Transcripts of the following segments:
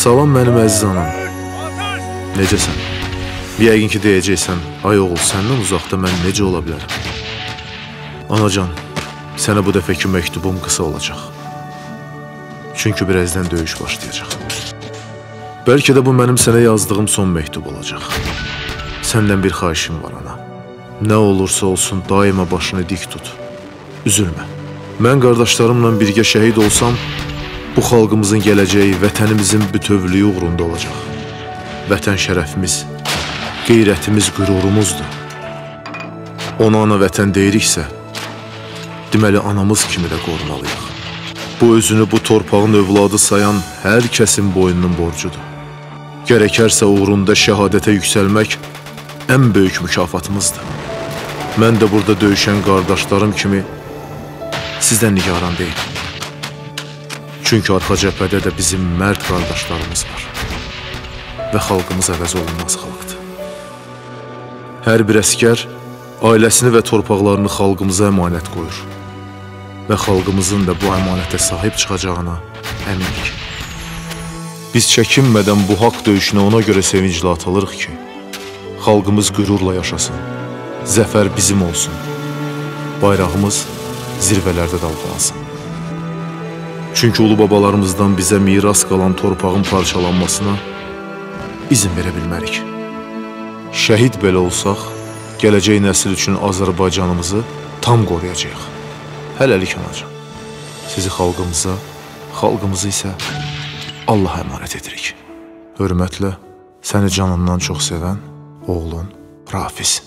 Salam mənim əziz anam. Necəsən? Yəqin ki deyəcəksən, ay oğul, səndən uzaqda mən necə ola bilərəm? Anacan, sənə bu dəfəki məktubum qısa olacaq. Çünki birazdan döyüş başlayacaq. Bəlkə də bu mənim sənə yazdığım son məktub olacaq. Səndən bir xahişim var ana. Nə olursa olsun daima başını dik tut. Üzülmə. Mən qardaşlarımla birgə şəhid olsam, bu xalqımızın gələcəyi vətənimizin bütövlüyü uğrunda olacaq. Vətən şərəfimiz, qeyrətimiz, qürurumuzdur. Ona ana vətən deyiriksə, deməli anamız kimi də qorumalıyıq. Bu özünü bu torpağın övladı sayan hər kəsin boynunun borcudur. Gərəkərsə uğrunda şəhadətə yüksəlmək ən böyük mükafatımızdır. Mən də burada döyüşən qardaşlarım kimi sizdən nigaran deyil. Çünki arxa cəbhədə də bizim mərd qardaşlarımız var. Və xalqımız əvəz olunmaz xalqdır. Hər bir əskər ailəsini və torpaqlarını xalqımıza əmanət qoyur. Və xalqımızın da bu əmanətə sahib çıxacağına əminik. Biz çəkinmədən bu haqq döyüşünə ona görə sevinclə atılırıq ki, xalqımız qürurla yaşasın, zəfər bizim olsun, bayrağımız zirvələrdə dalğalansın. Çünki ulu babalarımızdan bizə miras qalan torpağın parçalanmasına izin verə bilmərik. Şəhid belə olsaq, gələcək nəsil üçün Azərbaycanımızı tam qoruyacaq. Hələlik anacan. Sizi xalqımıza, xalqımızı isə Allaha əmanət edirik. Hörmətlə, səni canından çox sevən oğlun Rafiz.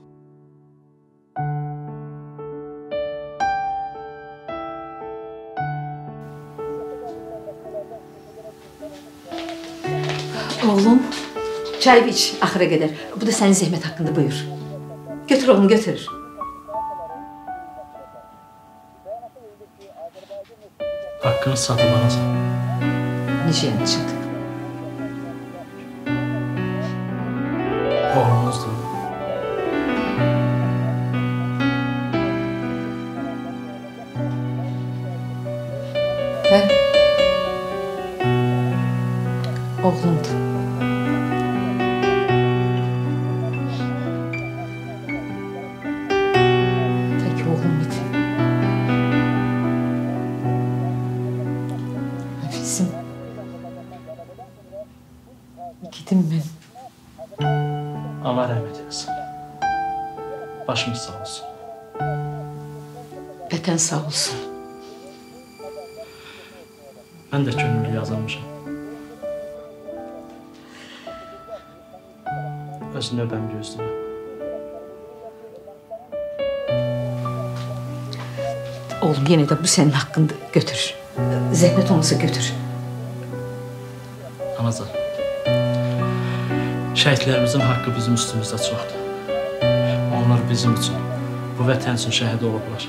Oğlum, çay iç axıra qədər. Bu da sənin zəhmət haqqında, buyur. Götür oğlum, götür. Haqqını satıb anasan. Necə yəni satıb? Oğlumuzdur. Hə? Oğlumdur. Tək oğlum idi. Hafizim. Gidim mən. Allah rəhmət eylesin. Başımız sağ olsun. Vətən sağ olsun. Mən də könüllü yazılmışam. Öz növbəmi gözləyirəm. Oğlum, yenə də bu sənin haqqındır. Götür. Zəhmət olmasa götür. Anacan, şəhidlərimizin haqqı bizim üstümüzdə çoxdur. Onlar bizim üçün, bu vətən üçün şəhid olublar.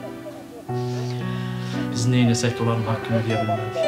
Biz neynəsək də onların haqqını ödəyə bilmərik.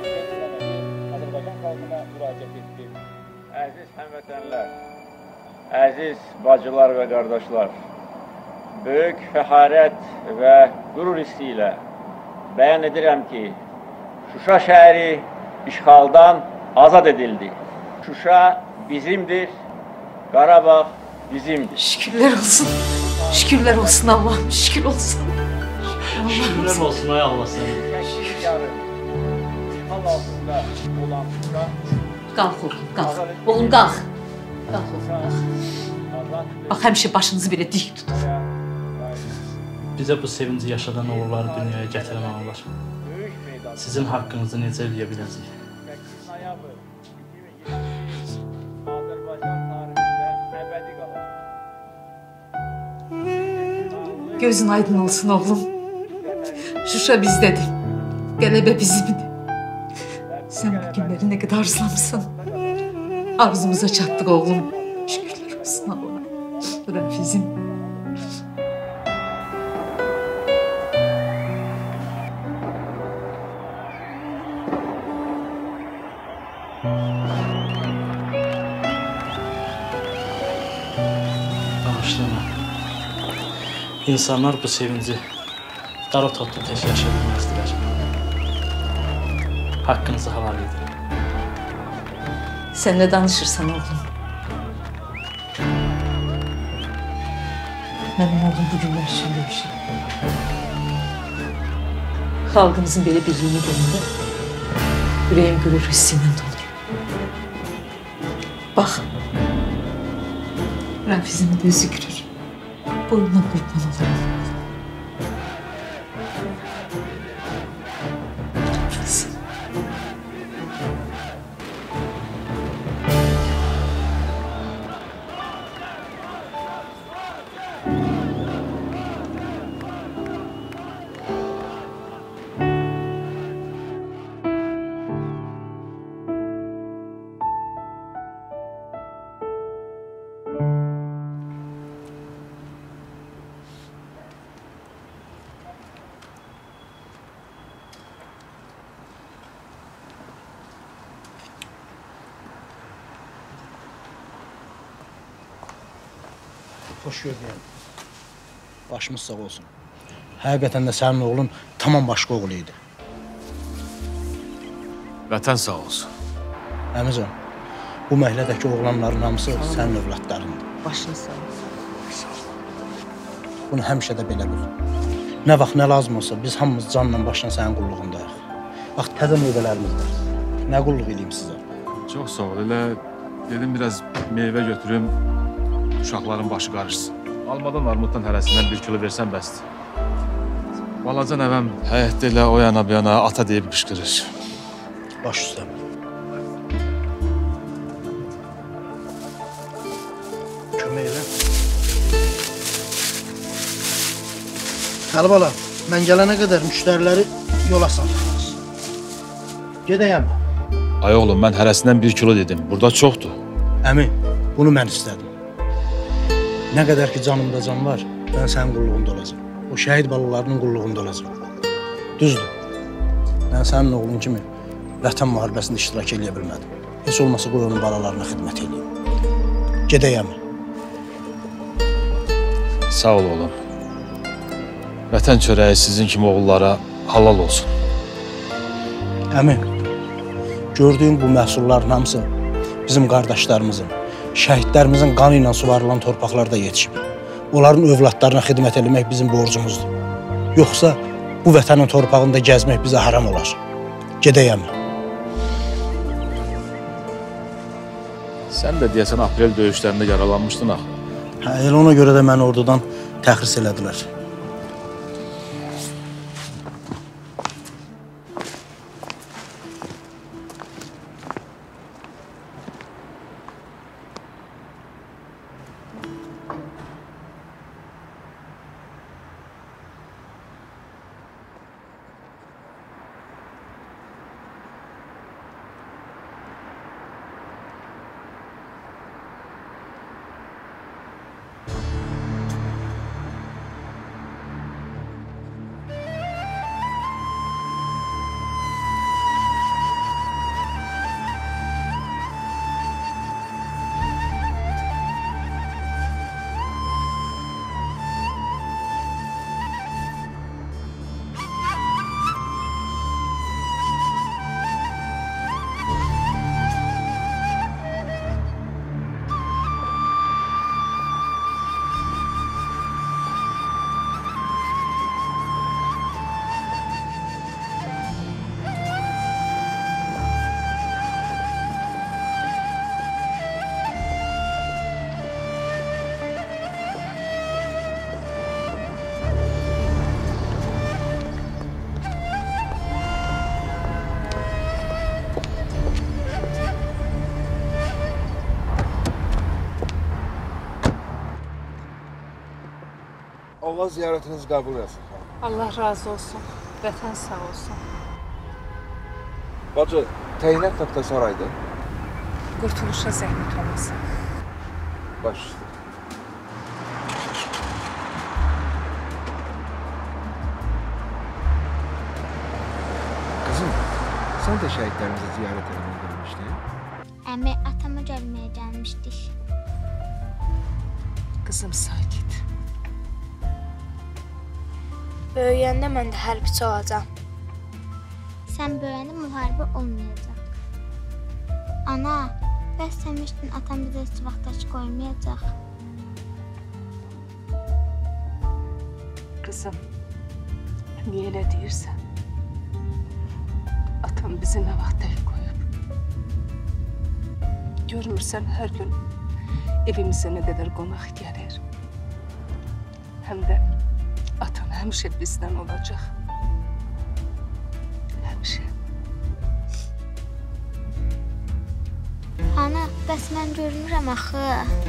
Əziz həmvətənlər, əziz bacılar və qardaşlar, böyük fəxarət və qürur hissi ilə bəyan edirəm ki, Şuşa şəhəri işğaldan azad edildi. Şuşa bizimdir, Qarabağ bizimdir. Şükürlər olsun. Şükürlər olsun Allah'ım, şükür olsun. Şükürlər olsun ay Allah səni. Şəkil yarın, işğal altında olan Şuşa... Qalx oğlum, qalx. Oğlum, qalx. Qalx oğlum, qalx. Bax, həmişə başınızı belə dik tutur. Bizə bu sevinci yaşadan oğulları dünyaya gətirən analar. Sizin haqqınızı necə eləyə biləcək? Gözün aydın olsun oğlum. Şuşa bizdədir. Qələbə bizimdir. Sən bu günləri nə qədər arzulamışsan. Arzumuza çatdıq oğlum. Şükürlər olsun Allah'a. Rafizim. Bağışlama. İnsanlar bu sevinci dara toplu tək yaşa bilməzdilər. Haqqınızı halal edin. Sen ne danışırsan oğlum. Benim oğlum bugünler için bir şey. Halkımızın böyle birliğini görünce yüreğim gurur hissiyle dolur. Bak, Rafizi'nin gözü gülür. Boynuna kurban olurum. Rafizi. Hoş gördüm. Başımız sağ olsun. Həqiqətən də sənin oğlun tamam başqa oğlu idi. Vətən sağ olsun. Əmican, bu məhlədəki oğlanların hamısı sənin övladlarındır. Başın sağ olsun. Bunu həmişə də belə bil. Nə vaxt nə lazım olsa biz hamımız canla başla sənin qulluğundayıq. Bax, təzə meyvələrimiz var. Nə qulluq edeyim sizə? Çox sağ ol. Elə dedim biraz meyvə götürüm, uşaqların başı qarışsın. Almadan armuddan hərəsindən 1 kilo versən bəsdir. Balaca nəvəm həyətdə elə o yana bu yana ata deyib qışqırır. Baş üstə. Kömək elə. Hələ bala, mən gələnə qədər müştəriləri yola salırlar. Gedəyəm. Ay oğlum, mən hərəsindən 1 kilo dedim. Burada çoxdur. Əmi, bunu mən istədim. Nə qədər ki canımda can var, mən sənin qulluğunda olacam. O şəhid balalarının qulluğunda olacam. Düzdür. Mən sənin oğlun kimi vətən müharibəsində iştirak edə bilmədim. Heç olmasa qoy onun balalarına xidmət edeyim. Gedəyəm. Sağ ol oğlum. Vətən çörəyi sizin kimi oğullara halal olsun. Əmi, gördüyüm bu məhsulların hamısı bizim qardaşlarımızın, şəhidlərimizin qanı ilə suvarılan torpaqlarda yetişib. Onların övladlarına xidmət etmək bizim borcumuzdur. Yoxsa bu vətənin torpağında gəzmək bizə haram olar. Gedəyəm. Sən də deyəsən aprel döyüşlərində yaralanmışdın axı. Hə, elə ona görə də məni ordudan təxris elədilər. Allah ziyaretinizi kabul etsin. Allah razı olsun. Vətən sağ olsun. Bacı, təyinat taxta saraydı. Qurtuluşa zəhmət olmasın. Baş üstə. Kızım, sen de şehitlerimizi ziyaret etmeye gelmiştin. Əmi, atama gəlməyə gəlmişdik. Qızım sakit. Böyüyəndə mən də hərbiçi olacağam. Sən böyüyəndə müharibə olmayacaq. Ana, Bəs demişdin, atam bizə heç vaxt aç qoymayacaq. Qızım, niyə elə deyirsən? Atam bizi nə vaxt tək qoyub? Görmürsən, hər gün evimizə nə qədər qonaq gəlir. Həm də atan həmişə bizdən olacaq. Həmişə. Ana, bəs mən görmürəm axı.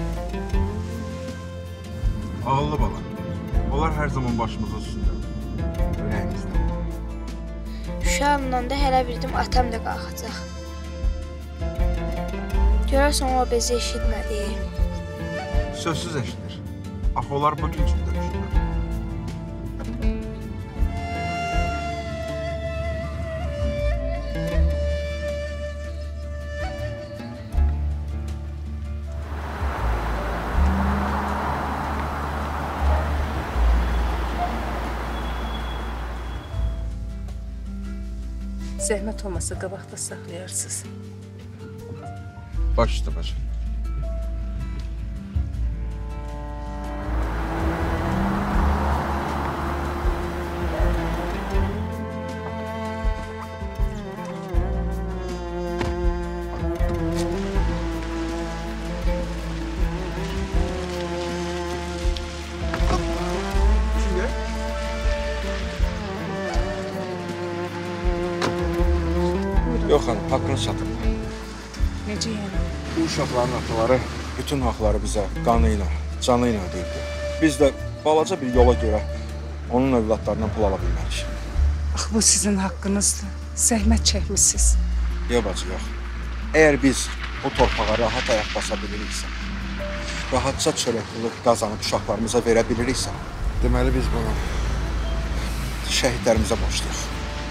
Ağıllı bala. Onlar hər zaman başımızın üstündə. Ürəyimizdə. Şuşa alınanda hələ bildim atam da qalxacaq. Görərsən o bizi eşitmədi. Sözsüz eşidir. Axı onlar bugün üçün döyüşürlər. Zəhmət olmasa qabaqda saxlayarsınız. Baş üstə baş. Yox xanım, haqqını satın. Necə yəni? Bu uşaqların ataları bütün haqları bizə qanı ilə, canı ilə ödəyibdir. Biz də balaca bir yola görə onun övladlarından pul ala bilmərik. Axı bu sizin haqqınızdır. Zəhmət çəkmisiniz. Yox bacı, yox. Əgər biz bu torpağa rahat ayaq basa biliriksə, rahatca çörəklilik qazanıb uşaqlarımıza verə biliriksə, deməli biz bunu şəhidlərimizə borcluyuq.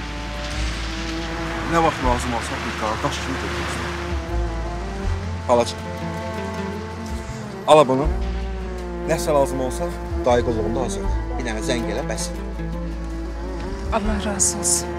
Nə vaxt lazım olsa bir qardaş kimi görürüz. Halacıq, ala bunu. Nəsə lazım olsa, dayı qulluğunda hazırdır. Bir dənə zəng elə, bəs. Allah razı olsun.